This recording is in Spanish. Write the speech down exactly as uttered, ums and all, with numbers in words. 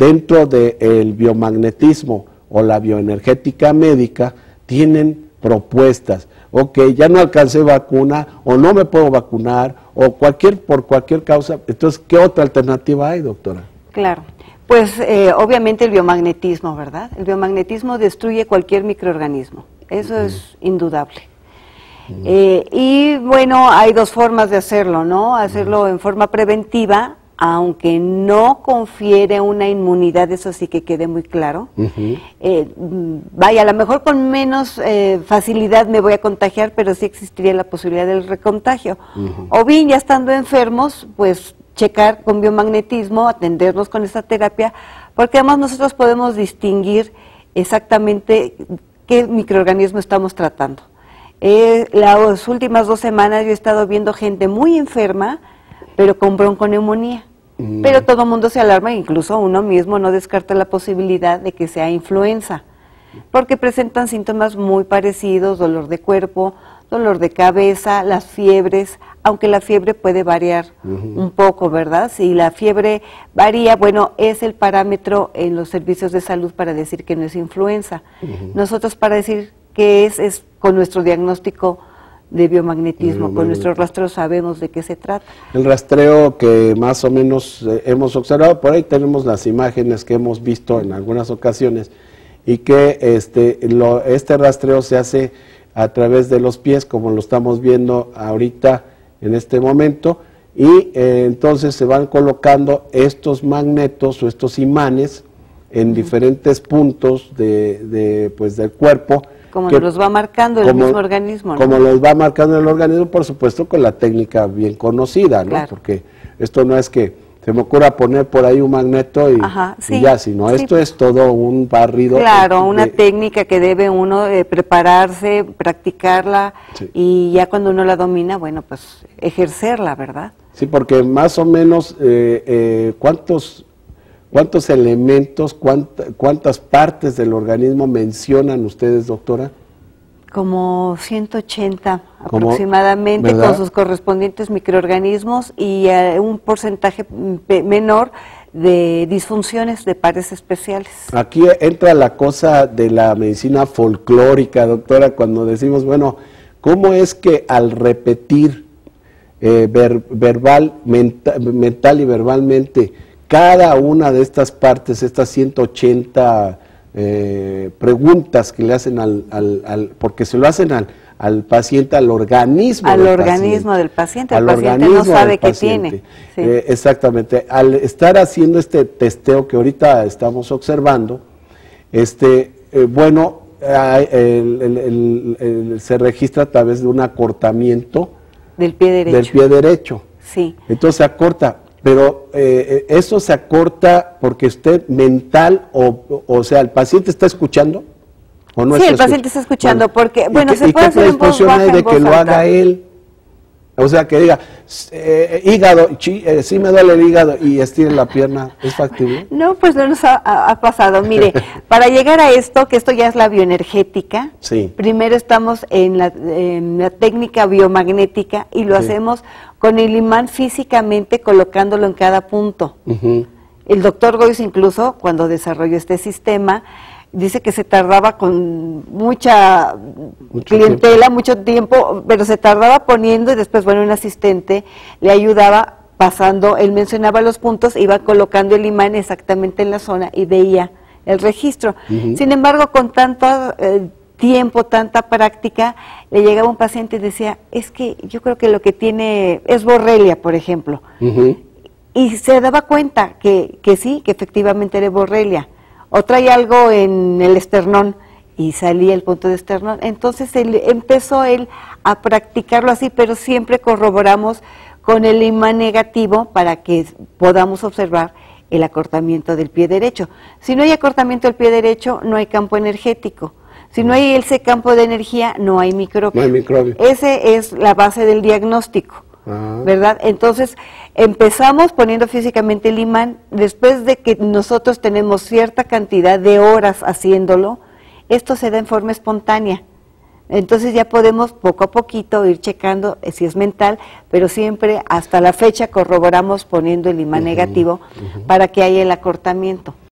dentro del biomagnetismo o la bioenergética médica tienen propuestas. Ok, ya no alcancé vacuna o no me puedo vacunar o cualquier por cualquier causa. Entonces, ¿qué otra alternativa hay, doctora? Claro, pues eh, obviamente el biomagnetismo, ¿verdad? El biomagnetismo destruye cualquier microorganismo, eso uh-huh. es indudable. Uh-huh. eh, y bueno, hay dos formas de hacerlo, ¿no? Hacerlo uh-huh. en forma preventiva, aunque no confiere una inmunidad, eso sí que quede muy claro. Uh-huh. eh, vaya, a lo mejor con menos eh, facilidad me voy a contagiar, pero sí existiría la posibilidad del recontagio. Uh-huh. O bien, ya estando enfermos, pues checar con biomagnetismo, atendernos con esta terapia, porque además nosotros podemos distinguir exactamente qué microorganismo estamos tratando. Eh, las últimas dos semanas yo he estado viendo gente muy enferma, pero con bronconeumonía. Mm. Pero todo el mundo se alarma, incluso uno mismo no descarta la posibilidad de que sea influenza, porque presentan síntomas muy parecidos, dolor de cuerpo, dolor de cabeza, las fiebres, aunque la fiebre puede variar uh-huh. un poco, ¿verdad? Si la fiebre varía, bueno, es el parámetro en los servicios de salud para decir que no es influenza. Uh-huh. Nosotros para decir que es, es con nuestro diagnóstico de biomagnetismo, uh-huh. con nuestro rastreo sabemos de qué se trata. El rastreo que más o menos eh, hemos observado, por ahí tenemos las imágenes que hemos visto en algunas ocasiones, y que este, lo, este rastreo se hace a través de los pies, como lo estamos viendo ahorita en este momento, y eh, entonces se van colocando estos magnetos o estos imanes en uh-huh. diferentes puntos de, de, pues, del cuerpo. Como que, los va marcando el como, mismo organismo, ¿no? Como los va marcando el organismo, por supuesto, con la técnica bien conocida, ¿no? Claro. Porque esto no es que se me ocurra poner por ahí un magneto y, Ajá, sí, y ya, sino sí. esto es todo un barrido. Claro, de, una técnica que debe uno eh, prepararse, practicarla, sí. y ya cuando uno la domina, bueno, pues ejercerla, ¿verdad? Sí, porque más o menos, eh, eh, ¿cuántos, cuántos elementos, cuánta, cuántas partes del organismo mencionan ustedes, doctora? Como ciento ochenta aproximadamente, ¿verdad? Con sus correspondientes microorganismos y uh, un porcentaje menor de disfunciones de pares especiales. Aquí entra la cosa de la medicina folclórica, doctora, cuando decimos, bueno, ¿cómo es que al repetir eh, ver, verbal, menta, mental y verbalmente cada una de estas partes, estas ciento ochenta Eh, preguntas que le hacen al, al, al, porque se lo hacen al, al paciente, al organismo al del organismo paciente, del paciente, el paciente no sabe qué tiene. Sí. Eh, exactamente, al estar haciendo este testeo que ahorita estamos observando, este, eh, bueno, eh, el, el, el, el, se registra a través de un acortamiento del pie derecho. Del pie derecho. Sí. Entonces se acorta. Pero eh, eso se acorta porque usted mental, o, o sea, ¿el paciente está escuchando o no? Sí, está el paciente está escuchando, bueno, porque, bueno, qué, se puede hacer en voz baja, hay de en voz que lo alta. Haga él? O sea, que diga, eh, hígado, chi, eh, sí me duele el hígado, y estire la pierna, ¿es factible? No, pues no nos ha, ha pasado. Mire, para llegar a esto, que esto ya es la bioenergética, sí. primero estamos en la, en la técnica biomagnética y lo sí. hacemos con el imán físicamente colocándolo en cada punto. Uh-huh. El doctor Gois incluso, cuando desarrolló este sistema, dice que se tardaba con mucha mucho clientela, tiempo. mucho tiempo, pero se tardaba poniendo y después, bueno, un asistente le ayudaba pasando, él mencionaba los puntos, iba colocando el imán exactamente en la zona y veía el registro. Uh-huh. Sin embargo, con tanto eh, tiempo, tanta práctica, le llegaba un paciente y decía, es que yo creo que lo que tiene es borrelia, por ejemplo. Uh-huh. Y se daba cuenta que, que sí, que efectivamente era borrelia. O trae algo en el esternón y salía el punto de esternón. Entonces él, empezó él a practicarlo así, pero siempre corroboramos con el imán negativo para que podamos observar el acortamiento del pie derecho. Si no hay acortamiento del pie derecho, no hay campo energético. Si no hay ese campo de energía, no hay microbio. No hay microbio. Ese es la base del diagnóstico. Ah. ¿Verdad? Entonces, empezamos poniendo físicamente el imán, después de que nosotros tenemos cierta cantidad de horas haciéndolo, esto se da en forma espontánea. Entonces ya podemos poco a poquito ir checando si es mental, pero siempre hasta la fecha corroboramos poniendo el imán uh-huh, negativo uh-huh. para que haya el acortamiento.